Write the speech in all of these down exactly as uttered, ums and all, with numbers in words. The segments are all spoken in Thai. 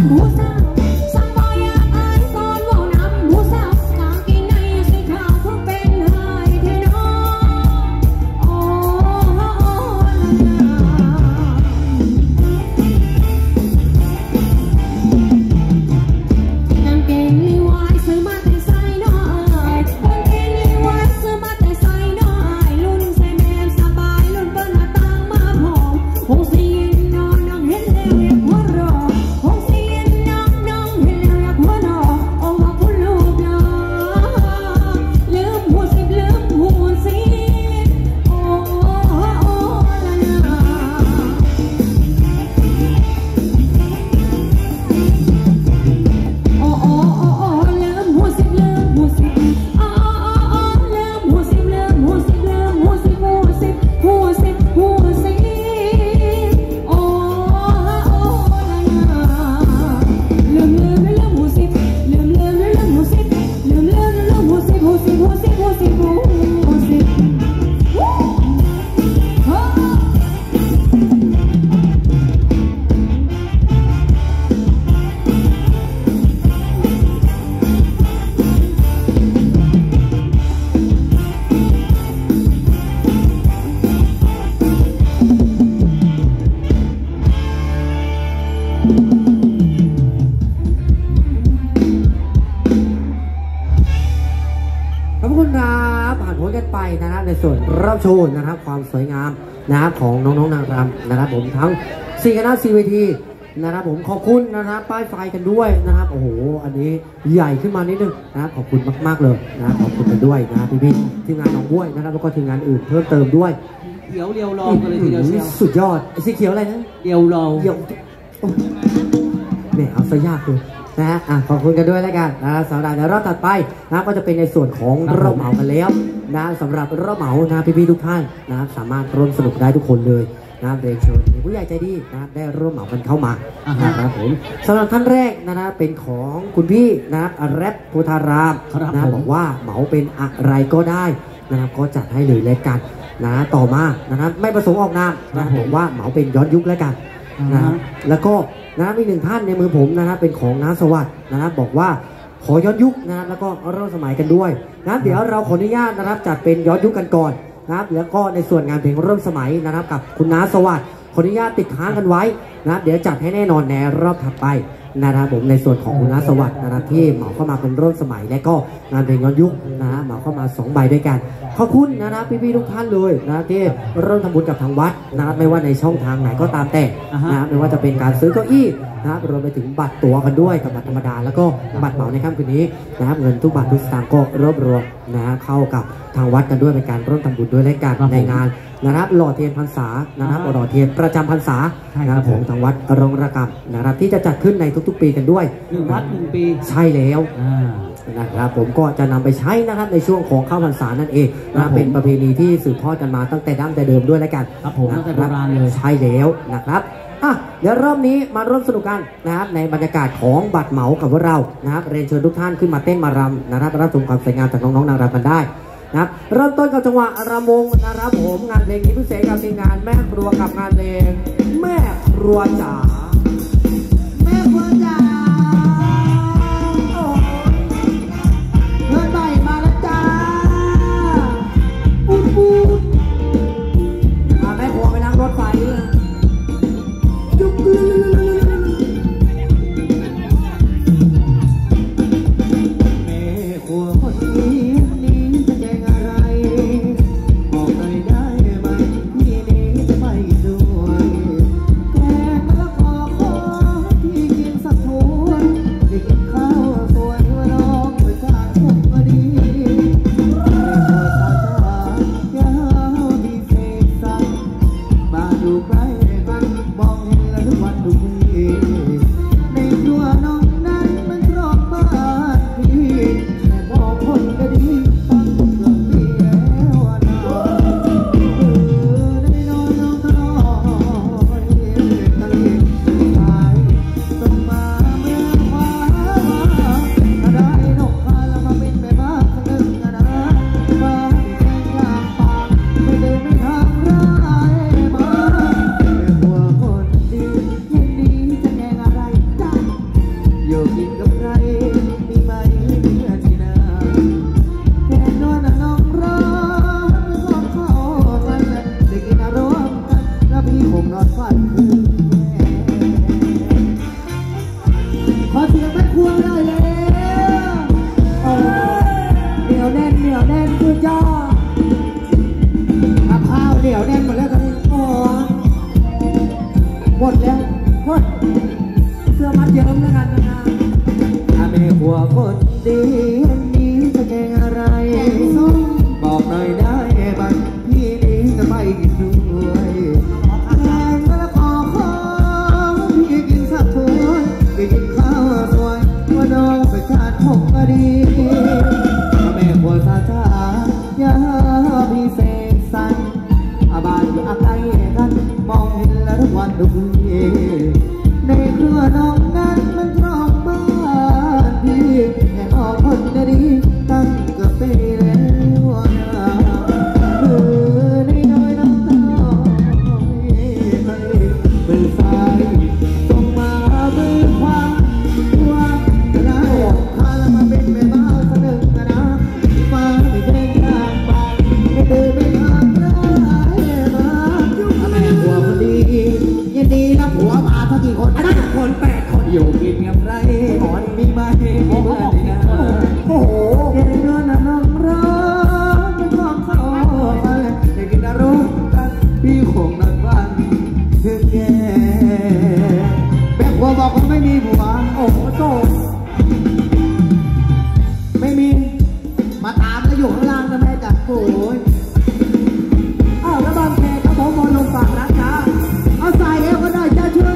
ในส่วนรับโชว์นะครับความสวยงามนะครับของน้องๆนางรำนะครับผมทั้งสี่คณะสี่เวทีนะครับผมขอบคุณนะครับป้ายไฟกันด้วยนะครับโอ้โหอันนี้ใหญ่ขึ้นมานิดนึงนะครับขอบคุณมากๆเลยนะขอบคุณกันด้วยนะพี่ๆทีมงานน้องบ้วยนะครับแล้วก็ทีมงานอื่นเพิ่มเติมด้วยเขียวเรียวรองกันเลยทีเดียวเชียวสุดยอดสีเขียวอะไรนะเรียวรองเรียวเนี่ยเอาซะยากเลยนะฮะขอบคุณกันด้วยแล้วกันนะสำหรับในรอบถัดไปนะก็จะเป็นในส่วนของรอบเหมากันแล้วนะสำหรับรอบเหมานะพี่ๆทุกท่านนะสามารถร่วมสนุกได้ทุกคนเลยนะเรียนเชิญผู้ใหญ่ใจดีนะได้ร่วมเหมากันเข้ามานะครับผมสำหรับท่านแรกนะนะเป็นของคุณพี่นะครับแรปโพธารามนะบอกว่าเหมาเป็นอะไรก็ได้นะครับก็จัดให้เลยแล้วกันนะต่อมานะครับไม่ประสงค์ออกนามนะบอกว่าเหมาเป็นย้อนยุคแล้วกันนะแล้วก็นะมีหนึ่งท่านในมือผมนะครับเป็นของน้าสวัสดิ์นะครับบอกว่าขอย้อนยุคนะแล้วก็เริ่มสมัยกันด้วยนะเดี๋ยวเราขออนุญาตนะครับจัดเป็นย้อนยุคกันก่อนนะครับแล้วก็ในส่วนงานเพลงเริ่มสมัยนะครับกับคุณน้าสวัสดิ์ขออนุญาตติดค้างกันไว้นะเดี๋ยวจัดให้แน่นอนในรอบถัดไปนะครับผมในส่วนของคุณน้าสวัสดิ์นะครับที่เหมาเข้ามาเป็นเริ่มสมัยและก็งานเพลงย้อนยุคนะเหมาเข้ามาสองใบด้วยกันขอบคุณนะครับพี่ๆทุกท่านเลยนะที่เริ่มทำบุญกับทางวัดนะครับไม่ว่าในช่องทางไหนก็ตามแต่นะไม่ว่าจะเป็นการซื้อเก้าอี้นะครับรวมไปถึงบัตรตั๋วกันด้วยกับบัตรธรรมดาแล้วก็บัตรเหมาในค่ำคืนนี้นะครับเงินทุกบาททุกสตางค์ก็รวบรวมนะเข้ากับทางวัดกันด้วยเป็นการร่วมทำบุญด้วยและกันในงานนะครับหล่อเทียนพรรษานะครับหล่อเทียนประจำพรรษานะครับของทางวัดอรงระกำนะครับที่จะจัดขึ้นในทุกๆปีกันด้วยหนึ่งวัดหนึ่งปีใช่แล้วนะครับผมก็จะนำไปใช้นะครับในช่วงของเข้าพรรษานั่นเองนะเป็นประเพณีที่สืบทอดกันมาตั้งแต่ดั้งแต่เดิมด้วยแล้วกันครับผมตั้งแต่โบราณเลยใช่แล้วนะครับอ่ะเดี๋ยวรอบนี้มาร่วมสนุกกันนะครับในบรรยากาศของบัตรเหมากับพวกเรานะครับเรียนเชิญทุกท่านขึ้นมาเต้นมารำนะครับรับชมความสวยงามจากน้องๆนางรำกันได้นะครับเริ่มต้นกับจังหวะรำวงนะครับผมงานเพลงนี้พิเศษกับทีมงานแม่ครัวกับงานเพลงแม่ครัวจ๋าแม่ครัวจ๋าเพื่อนใหม่มาแล้วจ้าปูดปูดแม่ครัวไปนั่งรถไฟจุกแม่ครัวคนนี้จะแจ้งอะไรบอกเลยได้ไหมพี่นี้จะไปด้วยแกงมะละกออยู่กินกับใครมีไหมเพื่อนที่นาแค่นอนน้องร้องร้องเข้ากันได้กินอารมณ์กันแล้วพี่คงนอนฝันคืนขอเสียงแม่ครัวได้แล้วโอ้เหนียวแน่นเหนียวแน่นสุดยอดกับข้าวเหนียวแน่นหมดแล้วตอนนี้โอ้หมดแล้วหมดเสื้อมัดเยิ้มแล้วกันนะถ้าแม่ครัวคนดีนี้จะแกงอะไรบอกหน่อยได้บ้างพี่นี้จะไปกินด้วยแกงมะละกอขอพี่กินสักถ้วยไปกินข้าวสวยว่าน้องไปชาติหกก็ดีถ้าแม่ครัวสาธาอย่าพี่เสกสรรอาบ้านอยู่อาไกลกันมองเห็นแล้วทุกวันทุกคืนในครัวน้องนั้นมันตรองบ้านพี่แค่ออกคนดีตั้งกับปีแล้วนะเออในน้อยน้องน้อยมือซ้ายส่งมามือขวาว่าจะได้พาแล้วมาเป็นแม่บ้านสักหนึ่งนะนะมาไม่เพลงต่างบางไม่เดินไม่ทางได้มาถ้าแม่ผัวคนดียินดีรับผัวมาทั้งกี่คนอันนั้นคนแปดคนอยู่กินกับไรหอนมีไหมเพื่อนนี่นะโอ้โหเย็นเนื้อน้ำร้อนไม่ต้องเข้าไปได้กินอารมณ์กันพี่คงนั่งฟังถึงแก่แม่ผัวบอกว่าไม่มีผัวโอ้โหโตไม่มีมาตามแล้วอยู่ข้างล่างนะแม่จัดโอ้ยอ้าวแล้วบางแคครับผมมองลงฝั่งนะจ๊ะเอาใส่เอวก็ได้จ้าช่วย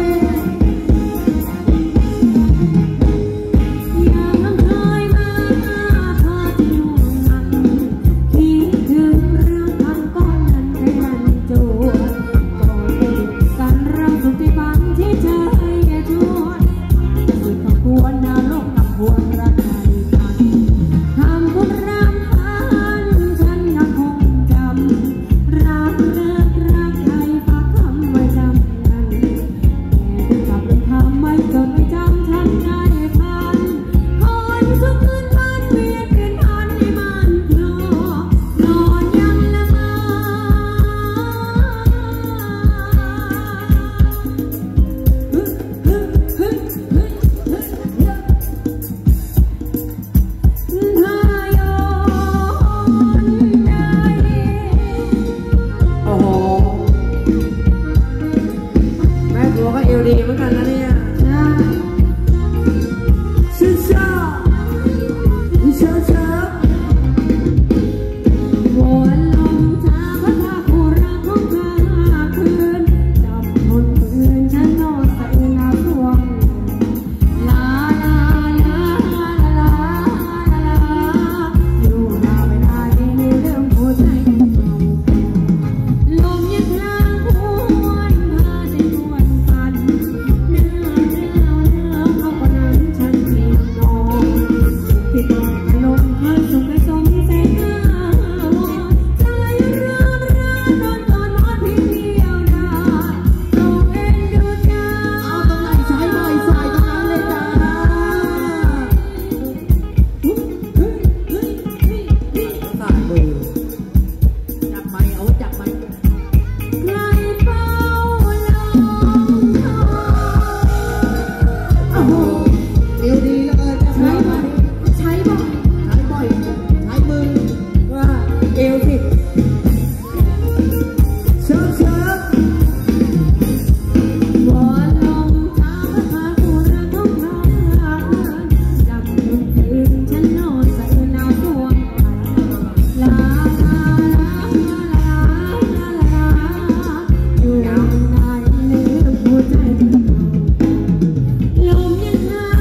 ดีเหมือนกันนะเนี่ยชื่อชาเชิญเชิญวนลมชาพัดพาผู้รักของข้าคืนจับคนอื่นฉันนอนใส่น้ำท่วมลาลาลาลาลาลาอยู่ลาไม่ได้ในเรื่องหัวใจของเราลมยังทางหวนพาใจนวลฝันเขาคนนั้นฉันเพียงนอนที่ต้องลมเคยสุขให้สมใจหาใจร้อนร้อนนอนตอนนอนเพียงเดียวดายต้องเอ็นดูใจเอาตรงไหนใช้หน่อยใส่ตรงนั้นเลยจ้าสายมือจับไม้เอาจับไม้ใครเฝ้าลมโอ้โหเอวดีแล้วเกินใช้บ่อยใช้บ่อยใช้บ่อยใช้มือว่าเอวสิเชิญเชิญวอนลมชาพาผู้รักของข้าจับมือคืนฉันนอนใส่หนาวท่วมลาลาลาลาลาลาอยู่ในลืมหัวใจของเราลมยังหา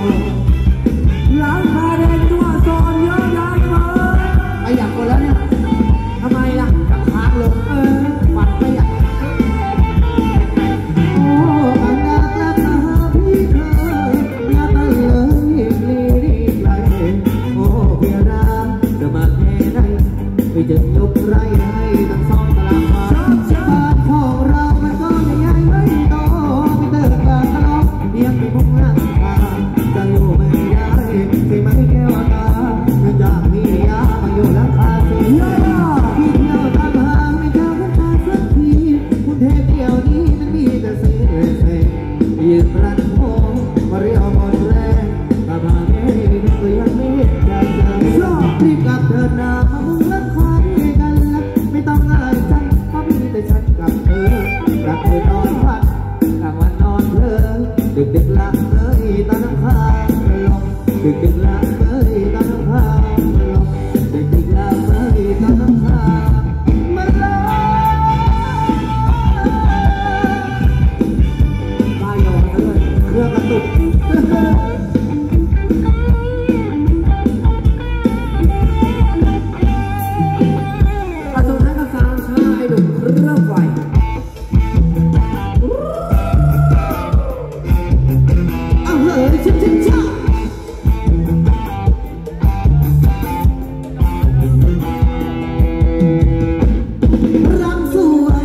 หลังคาแดงตัวซอนเยอะแยะเลยไอ้อยากคนแล้วเนี่ยทำไมล่ะกับค้างลงเออฝันไม่อยากโอ้อันดับราคาพี่เธออย่าตั้งเลยรีบไล่โอ้เพียราจะมาแค่ไหนไม่จะยกไรให้ทั้งสองตลาดมาบ้านของเรามันก็ไม่ใหญ่ไม่โตไม่เติบโตทะเลาะเพียงไม่มุ่งหน้าจะอยู่ไม่ได้ใช่ไหมแก้วตาอยากมียามาอยู่หลังคาเสียพี่เที่ยวตามหาไม่เจอคุณตาสักทีคุณเทพเดียวนี้มันมีแต่เสียเสียยืนรันโมมาเรียวหมดแรงตาพาไม่ก็ยังไม่ได้เจอรีบกลับเดินหน้ามามุ่งหลังคาด้วยกันละไม่ต้องอะไรจังเพราะมีแต่ฉันกับเธอรักเธอนอนพักกลางวันนอนเพลินดึกดึกหลับเลยตาน้ำค้างลงดึกดึกหลับเลยตาน้ำค้างลงดึกดึกหลับเลยตาน้ำค้างมันลงบ้าหยอกเลยเครื่องกระตุกอาสุนัขกับสามชายดุเรื่องไฟเอาเฮ้ยชิบชิบชารักสวย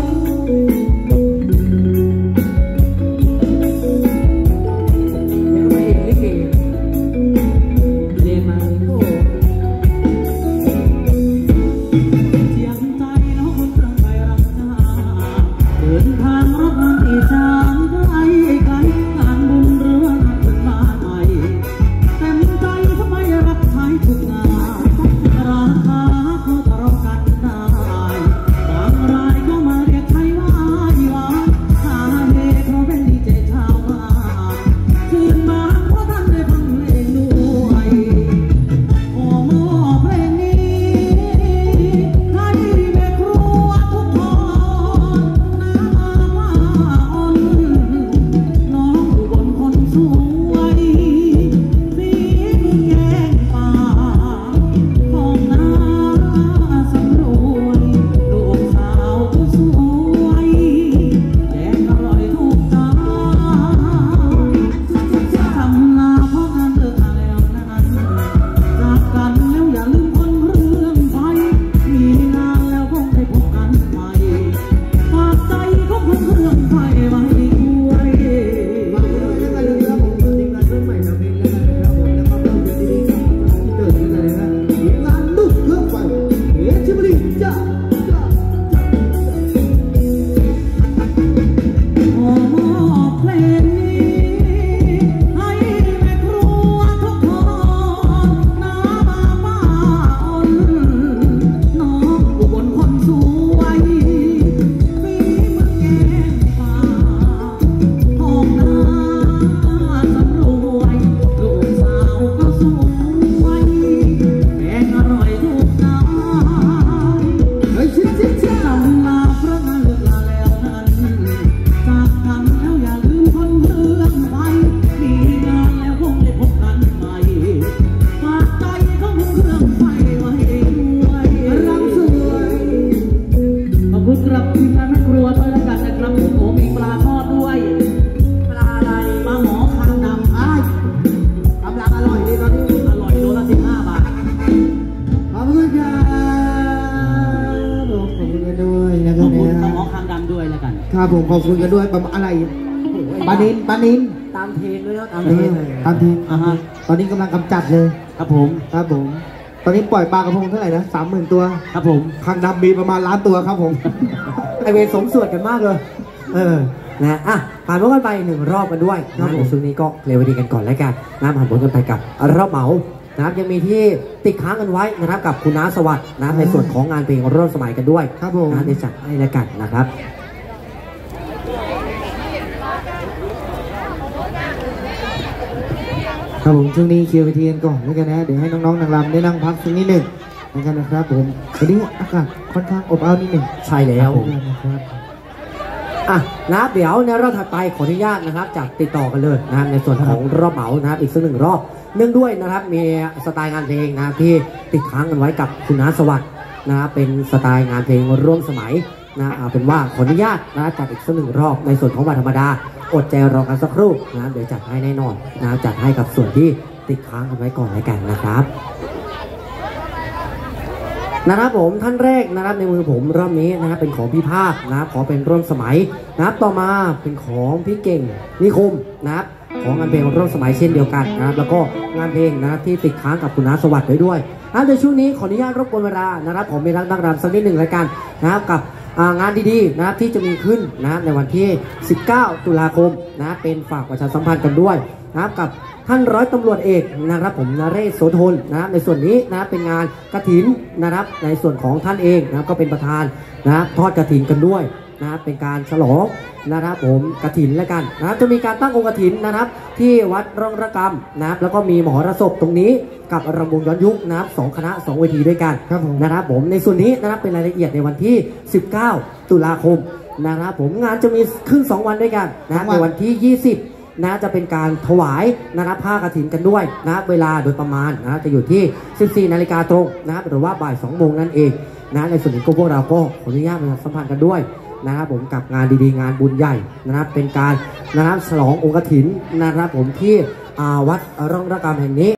ยังไม่เห็นลิเกเรียนมาโอ้เสียงใจน้องคนรังไปรังจาเดินทางรถนั้นที่จางไกลไกลงานบุญเรืองานขึ้นมาใหม่เต็มใจทำไมรับใช้ทุกงานราคาเขาทะเลาะกันได้บางรายก็มาเรียกใช้ว่าอีหวานหาเหตุเพราะเป็นดีเจชาวบ้านชื่นบานเพราะท่านได้ฟังเพลงด้วยขอมอบเพลงนี้ให้แม่ครัวทุกคนน้ำมาอ่อนน้องอยู่บนคนสวยฝีมือแกงป่าของน้าสำรวยลูกสาวก็สวยแกงอร่อยถูกใจทำนาเพราะงานเลิกมาแล้วนั้นจากกันแล้วอย่าลืมคนเรื่องไฟมีงานแล้วคงได้พบกันใหม่ฝากใจของคนเรื่องไฟไว้ด้วยมาด้วยแล้วกันเลยครับผมตัวจริงงานเรื่องใหม่ทำเองแล้วกันนะครับผมแล้วก็เรื่องดีๆที่เกิดขึ้นเลยนะงานลุกเครื่องไฟเอชิบลิจ้าจ้าขอมอบเพลงนี้ให้แม่ครัวทุกคนน้ามาป้าอ่อนน้องอุบลคนสวยฝีมือแกงป่าของน้าสำรวยลูกสาวก็สวยแกงอร่อยทุกจานเฮ้ยชิบชิบชิบจำลาเพราะงานเลิกลาแล้วนั้นจากกันแล้วอย่าลืมคนเรื่องไฟมีงานแล้วคงได้พบกันใหม่ฝากใจของคนเรื่องไฟไว้ด้วยรักสวยขอบคุณครับทีมงานแม่ครัวด้วยแล้วกันนะครับผมโอ้มีปลาทอดด้วยปลาอะไรปลาหมอคางดำอ้ายกำลังอร่อยดีตอนนี้อร่อยโลละสิบห้าบาทขอบคุณครับผมขอบคุณกันด้วยนะคขรัอบบคุณเนี่ยปลาหมอคางดำด้วยแล้วกันครับผมขอบคุณกันด้วยประมาณอะไรปลานินปลานินตามเพลงด้วยนะตามเอเพลอง ตามทีอ่าฮะตอนนี้กำลังกำจัดเลยครับผมครับผม ตอนนี้ปล่อยปลากระพงเท่าไหร่นะสามหมื่นตัวครับผมคางดำมีประมาณล้านตัวครับผมไอเวรสมส่วนกันมากเลย เออ นะอ่ะผ่านพ้นกันไปหนึ่งรอบกันด้วยนะในช่วงนี้ก็เคลียร์ไว้ดีกันก่อนแล้วกันนะผ่านพ้นกันไปกับรอบเหมานะครับยังมีที่ติดค้างกันไว้นะครับกับคุณน้าสวัสดิ์นะในส่วนของงานเพลงร่วมสมัยกันด้วยครับผมนะในจัดให้แล้วกันนะครับครับผมช่วงนี้เคลียร์เวทีกันก่อนแล้วกันนะเดี๋ยวให้น้องๆนางรำได้นั่งพักสักนิดหนึ่งนะครับนะครับผมวันนี้อากาศค่อนข้างอบอ้าวนิดหนึ่งใช่แล้วนะครับอ่ะนะครับเดี๋ยวในรอบถัดไปขออนุญาตนะครับจากติดต่อกันเลยนะครับในส่วนของรอบเหมานะครับอีกสักหนึ่งรอบเนื่องด้วยนะครับมีสไตล์งานเพลงนะครับที่ติดค้างกันไว้กับคุณน้าสวัสดิ์นะครับเป็นสไตล์งานเพลงร่วมสมัยนะเอาเป็นว่าขออนุญาตนะจัดอีกสักหนึ่งรอบในส่วนของวันธรรมดาอดใจรอกันสักครู่นะเดี๋ยวจัดให้แน่นอนนะจัดให้กับส่วนที่ติดค้างกันไว้ก่อนแล้วกันนะครับนะครับผมท่านแรกนะครับในมือผมรอบนี้นะครับเป็นของพี่ภาคนะครับขอเป็นร่วมสมัยนะครับต่อมาเป็นของพี่เก่งนิคมนะครับของงานเพลงร่วมสมัยเช่นเดียวกันนะครับแล้วก็งานเพลงนะครับที่ติดค้างกับคุณน้าสวัสดิ์ไว้ด้วยนะในช่วงนี้ขออนุญาตรบกวนเวลานะครับผมมีรักดังรำสักนิดหนึ่งรายการนะครับกับงานดีๆนะครับที่จะมีขึ้นนะครับในวันที่สิบเก้าตุลาคมนะเป็นฝากประชาสัมพันธ์กันด้วยนะครับกับท่านร้อยตำรวจเอกนะครับผมนเรศโสธรนะครับในส่วนนี้นะครับเป็นงานกฐินนะครับในส่วนของท่านเองนะครับก็เป็นประธานนะครับทอดกฐินกันด้วยนะครับเป็นการฉลองนะครับผมกฐินแล้วกันนะครับจะมีการตั้งองค์กฐินนะครับที่วัดร่องระกำนะครับแล้วก็มีมหรสพตรงนี้กับรำวงย้อนยุคนะครับสองคณะสองเวทีด้วยกันนะครับผมในส่วนนี้นะครับเป็นรายละเอียดในวันที่สิบเก้าตุลาคมนะครับผมงานจะมีขึ้นสองวันด้วยกันนะในวันที่ยี่สิบนะจะเป็นการถวายนะครับผ้ากฐินกันด้วยนะเวลาโดยประมาณนะจะอยู่ที่สิบสี่นาฬิกาตรงนะครับหรือว่าบ่ายสองโมงนั่นเองนะในส่วนนี้ก็พวกเราก็ขออนุญาตประชาสัมพันธ์กันด้วยนะครับผมกับงานดีๆงานบุญใหญ่นะครับเป็นการนะครับฉลององค์กฐินนะครับผมที่วัดร่องระกำแห่งนี้